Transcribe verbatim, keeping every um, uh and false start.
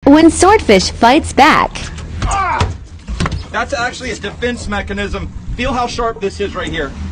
When Swordfish fights back, Ah! That's actually a defense mechanism. Feel how sharp this is right here.